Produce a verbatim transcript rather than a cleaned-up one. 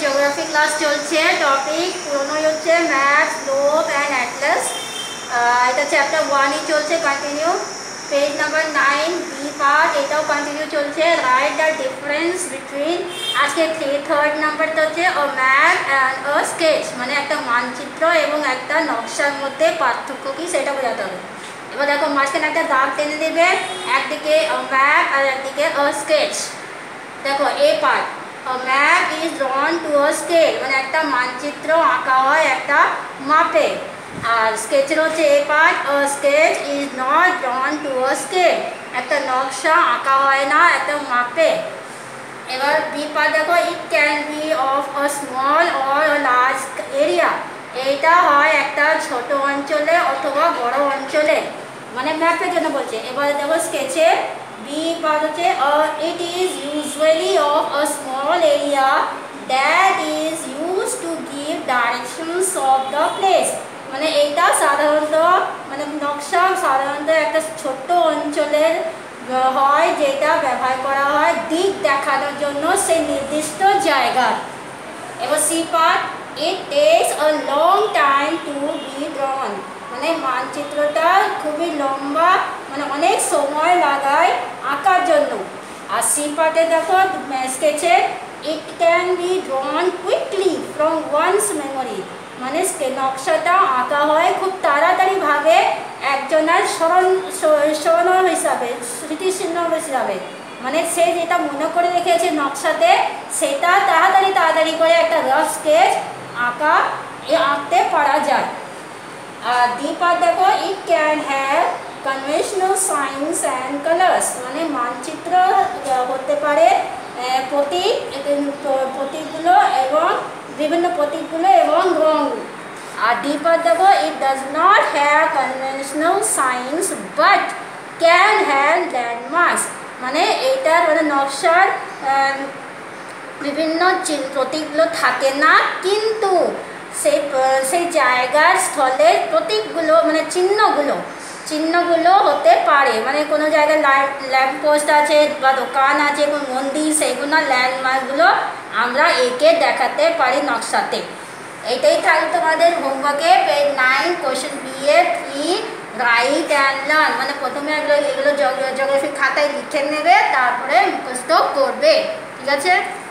Geography class চলছে। Topic পুরোনোই হচ্ছে ম্যাপ, গ্লোব অ্যান্ড অ্যাটলাস। এটা চ্যাপ্টার ওয়ানই চলছে, continue. Page number nine, B part, এটাও কন্টিনিউ চলছে। রাইট দ্য ডিফারেন্স বিটুইন, আজকে থ্রি থার্ড নাম্বারটা হচ্ছে ও ম্যাপ অ্যান্ড ও স্কেচ, মানে একটা মানচিত্র এবং একটা নকশার মধ্যে পার্থক্য কী সেটা বোঝাতে হবে। এবার দেখো মাঝখানে একটা দাগ টেনে দেবে, একদিকে ম্যাপ আর একদিকে ও স্কেচ। দেখো A part, map is drawn to a scale, মানে একটা মানচিত্র আঁকা হয় একটা মাপে। আর স্কেচের হচ্ছে A part, a sketch is not drawn to a scale, একটা নকশা আঁকা হয় না একটা মাপে। এবার বি পার্ট দেখো, it can be of a small or a large area, এইটা হয় একটা ছোট অঞ্চলে অথবা বড় অঞ্চলে, মানে ম্যাপের জন্য বলছে। এবার দেখো স্কেচে বি পার্ট হচ্ছে it is usually of a small area that is use to give directions of the place, মানে এইটা সাধারণত মানে নকশা সাধারণত একটা ছোট্ট অঞ্চলের হয় যেটা ব্যবহার করা হয় দিক দেখানোর জন্য সেই নির্দিষ্ট জায়গার। এবার C part, it takes a long time to be drawn, মানে মানচিত্রটা খুবই লম্বা, মানে অনেক সময় লাগায় আঁকার জন্য। আর সি পার্টে দেখো স্কেচে it can be drawn quickly from one's memory, মানে নকশাটা আঁকা হয় খুব তাড়াতাড়িভাবে একজনের স্মরণ স্মরণ হিসাবে, স্মৃতিচিহ্ন হিসাবে, মানে সে যেটা মনে করে রেখেছে নকশাতে সেটা তাড়াতাড়ি তাড়াতাড়ি করে একটা রাফ স্কেচ আঁকা আঁকতে পারা যায়। আর ডি পার্ট দেখো, it can have conventional signs and colours, মানে মানচিত্র হতে পারে প্রতীক প্রতীকগুলো এবং বিভিন্ন প্রতীকগুলো এবং রং। আর ডি পার্ট দেখো, it does not have conventional signs but can have landmarks, মানে এইটার মানে নকশার বিভিন্ন প্রতীকগুলো থাকে না, কিন্তু সেই সেই জায়গার স্থলের প্রতীকগুলো মানে চিহ্নগুলো চিহ্নগুলো হতে পারে, মানে কোনো জায়গায় ল্যাম্প পোস্ট আছে বা দোকান আছে, কোনো মন্দির, সেইগুলো ল্যান্ডমার্কগুলো আমরা এঁকে দেখাতে পারি নকশাতে। এইটাই থাকবে তোমাদের হোমওয়ার্কে, page nine, question B A three, write and learn, মানে প্রথমে এগুলো এগুলো জিওগ্রাফি খাতায় লিখে নেবে, তারপরে মুখস্থ করবে। ঠিক আছে।